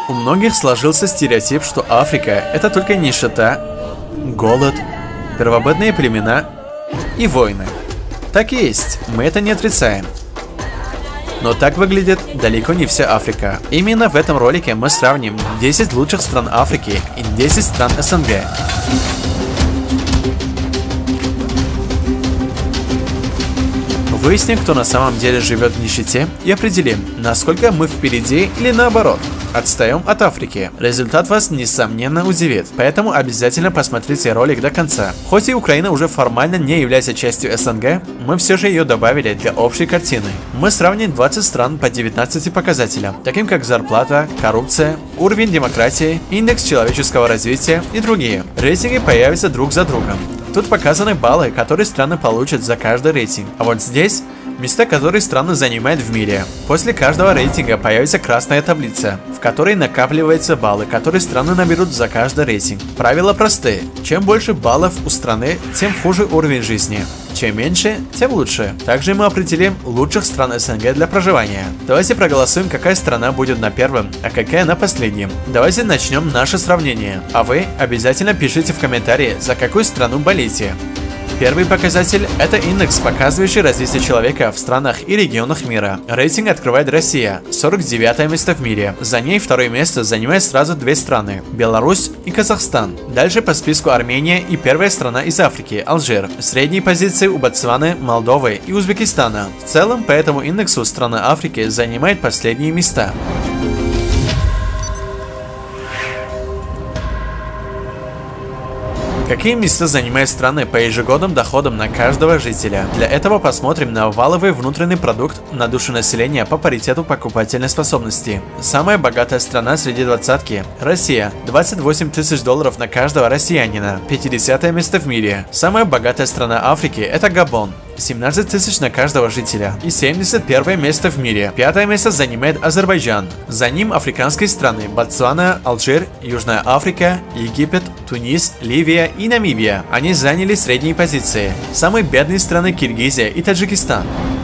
У многих сложился стереотип, что Африка – это только нищета, голод, первобытные племена и войны. Так и есть, мы это не отрицаем. Но так выглядит далеко не вся Африка. Именно в этом ролике мы сравним 10 лучших стран Африки и 10 стран СНГ. Выясним, кто на самом деле живет в нищете, и определим, насколько мы впереди или наоборот отстаем от Африки. Результат вас несомненно удивит, поэтому обязательно посмотрите ролик до конца. Хоть и Украина уже формально не является частью СНГ, мы все же ее добавили для общей картины. Мы сравним 20 стран по 19 показателям, таким как зарплата, коррупция, уровень демократии, индекс человеческого развития и другие. Рейтинги появятся друг за другом. Тут показаны баллы, которые страны получат за каждый рейтинг. А вот здесь места, которые страны занимают в мире. После каждого рейтинга появится красная таблица, в которой накапливаются баллы, которые страны наберут за каждый рейтинг. Правила простые. Чем больше баллов у страны, тем хуже уровень жизни. Чем меньше, тем лучше. Также мы определим лучших стран СНГ для проживания. Давайте проголосуем, какая страна будет на первом, а какая на последнем. Давайте начнем наше сравнение. А вы обязательно пишите в комментарии, за какую страну болеете. Первый показатель – это индекс, показывающий развитие человека в странах и регионах мира. Рейтинг открывает Россия, 49 место в мире. За ней второе место занимает сразу две страны – Беларусь и Казахстан. Дальше по списку Армения и первая страна из Африки – Алжир. Средние позиции у Ботсваны, Молдовы и Узбекистана. В целом, по этому индексу страны Африки занимают последние места. Какие места занимают страны по ежегодным доходам на каждого жителя? Для этого посмотрим на валовый внутренний продукт на душу населения по паритету покупательной способности. Самая богатая страна среди двадцатки – Россия, 28 тысяч долларов на каждого россиянина, 50 место в мире. Самая богатая страна Африки – это Габон, 17 тысяч на каждого жителя и 71 место в мире. Пятое место занимает Азербайджан. За ним африканские страны Ботсвана, Алжир, Южная Африка, Египет, Тунис, Ливия и Намибия. Они заняли средние позиции. Самые бедные страны Киргизия и Таджикистан.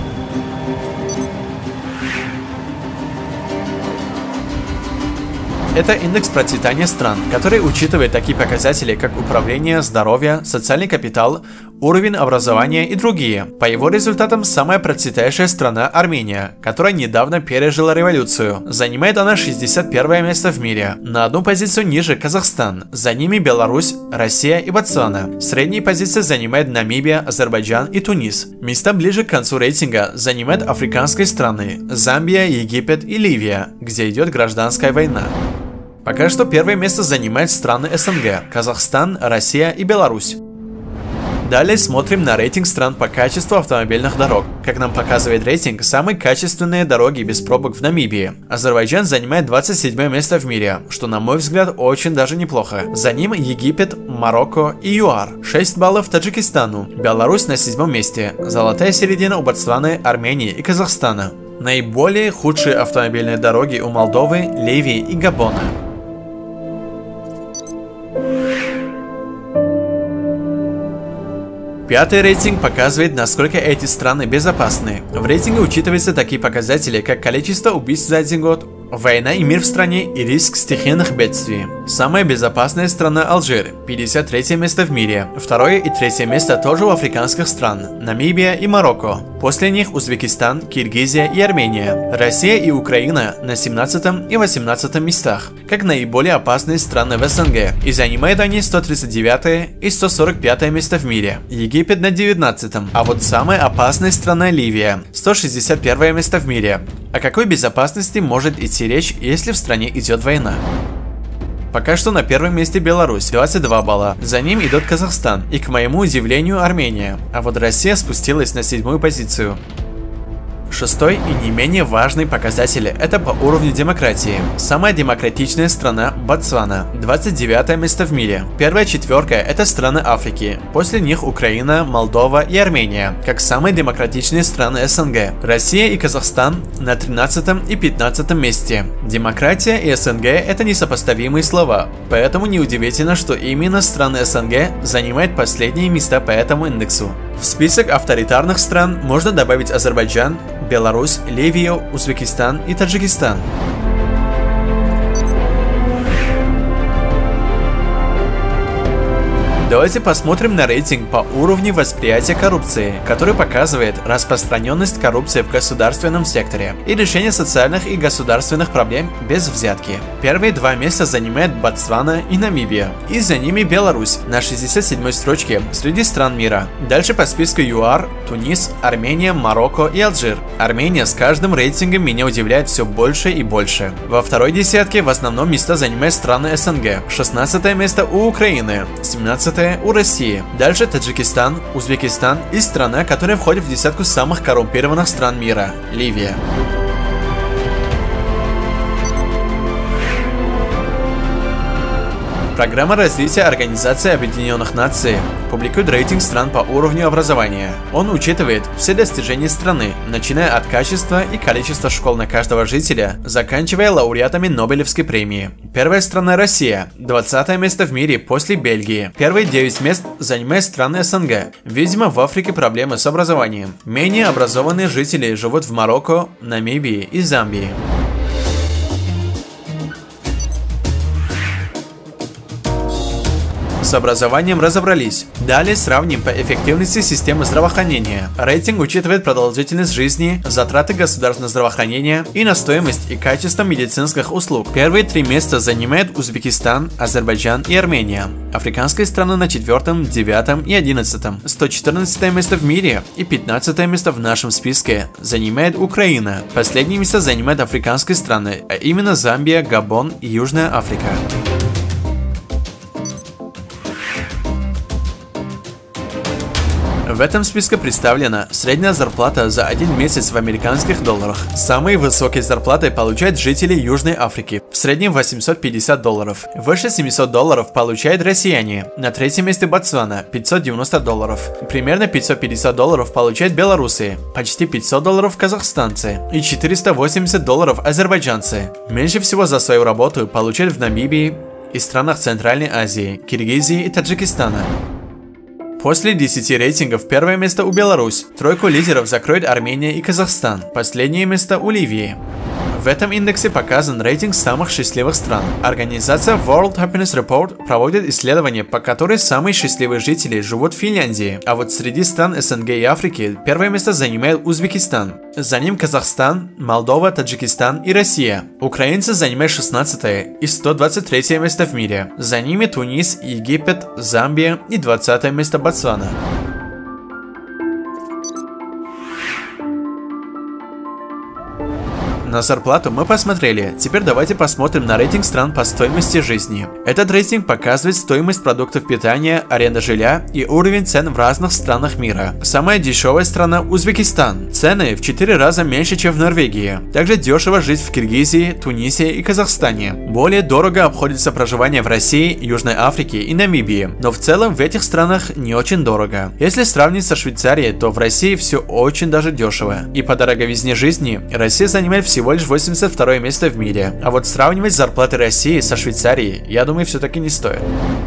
Это индекс процветания стран, который учитывает такие показатели, как управление, здоровье, социальный капитал, уровень образования и другие. По его результатам самая процветающая страна Армения, которая недавно пережила революцию. Занимает она 61 место в мире. На одну позицию ниже Казахстан. За ними Беларусь, Россия и Ботсвана. Средние позиции занимают Намибия, Азербайджан и Тунис. Места ближе к концу рейтинга занимают африканские страны Замбия, Египет и Ливия, где идет гражданская война. Пока что первое место занимают страны СНГ – Казахстан, Россия и Беларусь. Далее смотрим на рейтинг стран по качеству автомобильных дорог. Как нам показывает рейтинг, самые качественные дороги без пробок в Намибии. Азербайджан занимает 27 место в мире, что на мой взгляд очень даже неплохо. За ним Египет, Марокко и ЮАР. 6 баллов Таджикистану. Беларусь на 7 месте. Золотая середина у Ботсваны, Армении и Казахстана. Наиболее худшие автомобильные дороги у Молдовы, Ливии и Габона. Пятый рейтинг показывает, насколько эти страны безопасны. В рейтинге учитываются такие показатели, как количество убийств за один год, война и мир в стране и риск стихийных бедствий. Самая безопасная страна Алжир, 53 место в мире. Второе и третье место тоже у африканских стран, Намибия и Марокко. После них Узбекистан, Киргизия и Армения. Россия и Украина на 17 и 18 местах, как наиболее опасные страны в СНГ. И занимают они 139 и 145 место в мире. Египет на 19, а вот самая опасная страна Ливия, 161 место в мире. О какой безопасности может идти речь, если в стране идет война? Пока что на первом месте Беларусь, 22 балла. За ним идет Казахстан и, к моему удивлению, Армения. А вот Россия спустилась на 7-ю позицию. Шестой и не менее важный показатель – это по уровню демократии. Самая демократичная страна – Ботсвана, 29 место в мире. Первая четверка – это страны Африки. После них Украина, Молдова и Армения, как самые демократичные страны СНГ. Россия и Казахстан на 13 и 15 месте. Демократия и СНГ – это несопоставимые слова, поэтому неудивительно, что именно страны СНГ занимают последние места по этому индексу. В список авторитарных стран можно добавить Азербайджан, Беларусь, Ливию, Узбекистан и Таджикистан. Давайте посмотрим на рейтинг по уровню восприятия коррупции, который показывает распространенность коррупции в государственном секторе и решение социальных и государственных проблем без взятки. Первые два места занимает Ботсвана и Намибия, и за ними Беларусь на 67-й строчке среди стран мира. Дальше по списку ЮАР, Тунис, Армения, Марокко и Алжир. Армения с каждым рейтингом меня удивляет все больше и больше. Во второй десятке в основном места занимают страны СНГ. 16 место у Украины, 17 у России. Дальше Таджикистан, Узбекистан и страна, которая входит в десятку самых коррумпированных стран мира – Ливия. Программа развития Организации Объединенных Наций публикует рейтинг стран по уровню образования. Он учитывает все достижения страны, начиная от качества и количества школ на каждого жителя, заканчивая лауреатами Нобелевской премии. Первая страна Россия, 20 место в мире после Бельгии. Первые 9 мест занимают страны СНГ. Видимо, в Африке проблемы с образованием. Менее образованные жители живут в Марокко, Намибии и Замбии. С образованием разобрались. Далее сравним по эффективности системы здравоохранения. Рейтинг учитывает продолжительность жизни, затраты государственного здравоохранения и на стоимость и качество медицинских услуг. Первые 3 места занимают Узбекистан, Азербайджан и Армения. Африканские страны на 4-м, 9-м и 11-м. 114 место в мире и 15 место в нашем списке занимает Украина. Последние места занимают африканские страны, а именно Замбия, Габон и Южная Африка. В этом списке представлена средняя зарплата за один месяц в американских долларах. Самые высокие зарплаты получают жители Южной Африки, в среднем $850. Выше $700 получают россияне. На третьем месте Ботсвана, $590. Примерно $550 получают белорусы, почти $500 казахстанцы и $480 азербайджанцы. Меньше всего за свою работу получают в Намибии и странах Центральной Азии, Киргизии и Таджикистана. После 10 рейтингов первое место у Беларусь, тройку лидеров закроет Армения и Казахстан, последнее место у Ливии. В этом индексе показан рейтинг самых счастливых стран. Организация World Happiness Report проводит исследование, по которой самые счастливые жители живут в Финляндии, а вот среди стран СНГ и Африки первое место занимает Узбекистан. За ним Казахстан, Молдова, Таджикистан и Россия. Украинцы занимают 16 и 123 место в мире. За ними Тунис, Египет, Замбия и 20 место Ботсвана. На зарплату мы посмотрели, теперь давайте посмотрим на рейтинг стран по стоимости жизни. Этот рейтинг показывает стоимость продуктов питания, аренда жилья и уровень цен в разных странах мира. Самая дешевая страна – Узбекистан. Цены в 4 раза меньше, чем в Норвегии. Также дешево жить в Киргизии, Тунисе и Казахстане. Более дорого обходится проживание в России, Южной Африке и Намибии. Но в целом в этих странах не очень дорого. Если сравнить со Швейцарией, то в России все очень даже дешево. И по дороговизне жизни Россия занимает всего лишь 82 место в мире. А вот сравнивать зарплаты России со Швейцарией, я думаю, все-таки не стоит.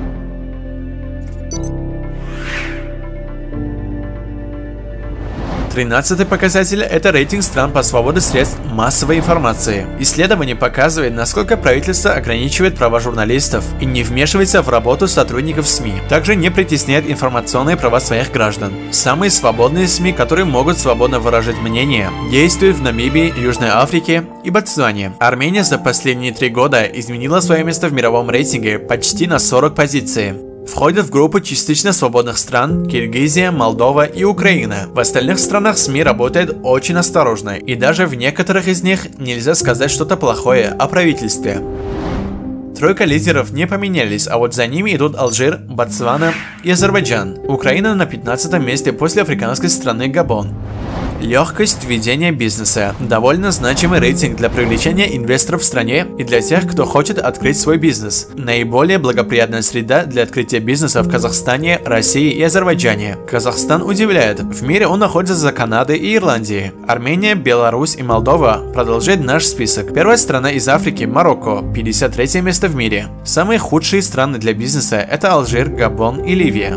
13-й показатель – это рейтинг стран по свободе средств массовой информации. Исследование показывает, насколько правительство ограничивает права журналистов и не вмешивается в работу сотрудников СМИ. Также не притесняет информационные права своих граждан. Самые свободные СМИ, которые могут свободно выражать мнение, действуют в Намибии, Южной Африке и Ботсване. Армения за последние 3 года изменила свое место в мировом рейтинге почти на 40 позиций. Входят в группу частично свободных стран Киргизия, Молдова и Украина. В остальных странах СМИ работают очень осторожно, и даже в некоторых из них нельзя сказать что-то плохое о правительстве. Тройка лидеров не поменялись, а вот за ними идут Алжир, Ботсвана и Азербайджан. Украина на 15 месте после африканской страны Габон. Легкость ведения бизнеса. Довольно значимый рейтинг для привлечения инвесторов в стране и для тех, кто хочет открыть свой бизнес. Наиболее благоприятная среда для открытия бизнеса в Казахстане, России и Азербайджане. Казахстан удивляет. В мире он находится за Канадой и Ирландией. Армения, Беларусь и Молдова продолжают наш список. Первая страна из Африки – Марокко, 53 место в мире. Самые худшие страны для бизнеса – это Алжир, Габон и Ливия.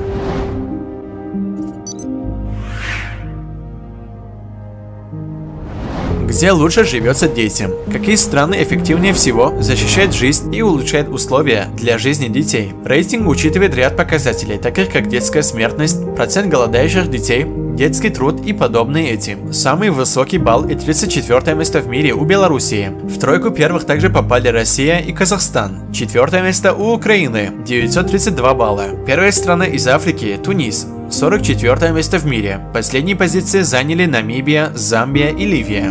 где лучше живется детям, какие страны эффективнее всего защищают жизнь и улучшают условия для жизни детей. Рейтинг учитывает ряд показателей, таких как детская смертность, процент голодающих детей, детский труд и подобные этим. Самый высокий балл и 34 место в мире у Белоруссии. В тройку первых также попали Россия и Казахстан. Четвертое место у Украины, 932 балла. Первая страна из Африки, Тунис, 44 место в мире. Последние позиции заняли Намибия, Замбия и Ливия.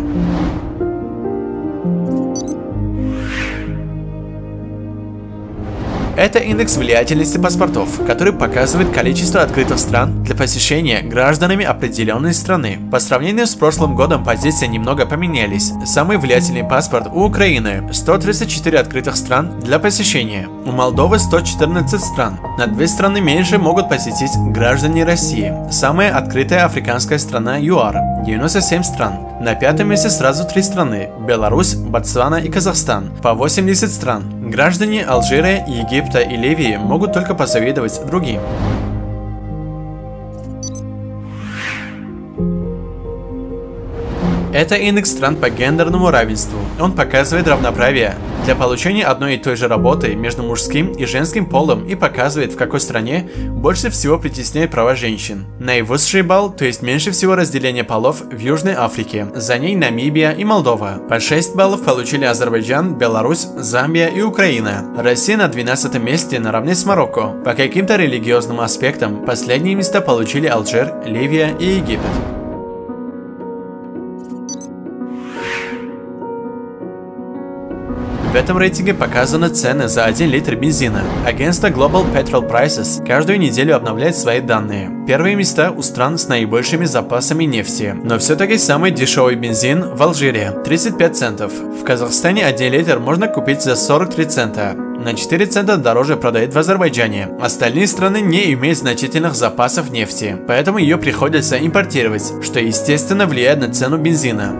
Это индекс влиятельности паспортов, который показывает количество открытых стран для посещения гражданами определенной страны. По сравнению с прошлым годом позиции немного поменялись. Самый влиятельный паспорт у Украины – 134 открытых стран для посещения. У Молдовы 114 стран. На 2 страны меньше могут посетить граждане России. Самая открытая африканская страна – ЮАР – 97 стран. На 5-м месте сразу 3 страны – Беларусь, Ботсвана и Казахстан – по 80 стран. Граждане Алжира, Египта и Ливии могут только позавидовать другим. Это индекс стран по гендерному равенству. Он показывает равноправие для получения одной и той же работы между мужским и женским полом и показывает, в какой стране больше всего притесняют права женщин. Наивысший балл, то есть меньше всего разделения полов, в Южной Африке. За ней Намибия и Молдова. По 6 баллов получили Азербайджан, Беларусь, Замбия и Украина. Россия на 12-м месте наравне с Марокко. По каким-то религиозным аспектам последние места получили Алжир, Ливия и Египет. В этом рейтинге показаны цены за 1 литр бензина. Агентство Global Petrol Prices каждую неделю обновляет свои данные. Первые места у стран с наибольшими запасами нефти. Но все-таки самый дешевый бензин в Алжире – 35 центов. В Казахстане 1 литр можно купить за 43 цента. На 4 цента дороже продают в Азербайджане. Остальные страны не имеют значительных запасов нефти, поэтому ее приходится импортировать, что естественно влияет на цену бензина.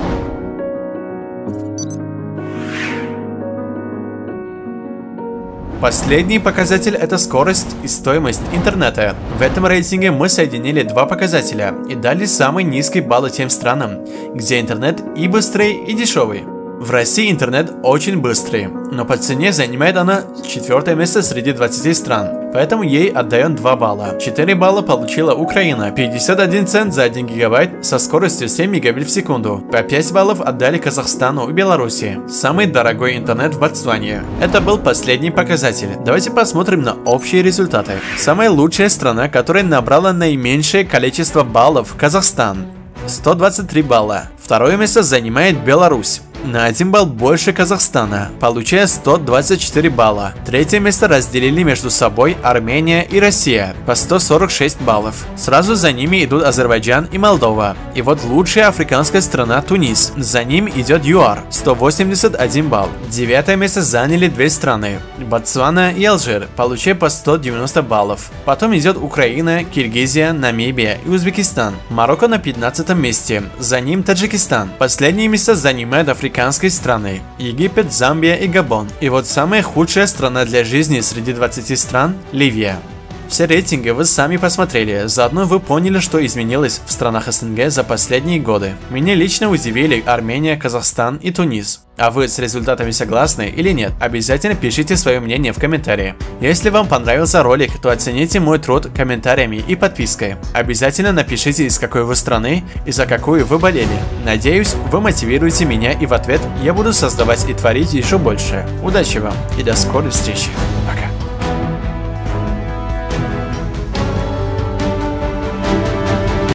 Последний показатель – это скорость и стоимость интернета. В этом рейтинге мы соединили 2 показателя и дали самый низкий балл тем странам, где интернет и быстрый, и дешевый. В России интернет очень быстрый, но по цене занимает она 4-е место среди 20 стран, поэтому ей отдаем 2 балла. 4 балла получила Украина, 51 цент за 1 гигабайт со скоростью 7 мегабит в секунду. По 5 баллов отдали Казахстану и Беларуси. Самый дорогой интернет в Ботсване. Это был последний показатель. Давайте посмотрим на общие результаты. Самая лучшая страна, которая набрала наименьшее количество баллов – Казахстан. 123 балла. Второе место занимает Беларусь. На 1 балл больше Казахстана, получая 124 балла. Третье место разделили между собой Армения и Россия по 146 баллов. Сразу за ними идут Азербайджан и Молдова. И вот лучшая африканская страна Тунис. За ним идет ЮАР, 181 балл. 9-е место заняли 2 страны, Ботсвана и Алжир, получая по 190 баллов. Потом идет Украина, Киргизия, Намибия и Узбекистан. Марокко на 15-м месте, за ним Таджикистан. Последние места занимают африканские страны – Египет, Замбия и Габон. И вот самая худшая страна для жизни среди 20 стран – Ливия. Все рейтинги вы сами посмотрели, заодно вы поняли, что изменилось в странах СНГ за последние годы. Меня лично удивили Армения, Казахстан и Тунис. А вы с результатами согласны или нет? Обязательно пишите свое мнение в комментарии. Если вам понравился ролик, то оцените мой труд комментариями и подпиской. Обязательно напишите, из какой вы страны и за какую вы болели. Надеюсь, вы мотивируете меня, и в ответ я буду создавать и творить еще больше. Удачи вам и до скорой встречи. Пока.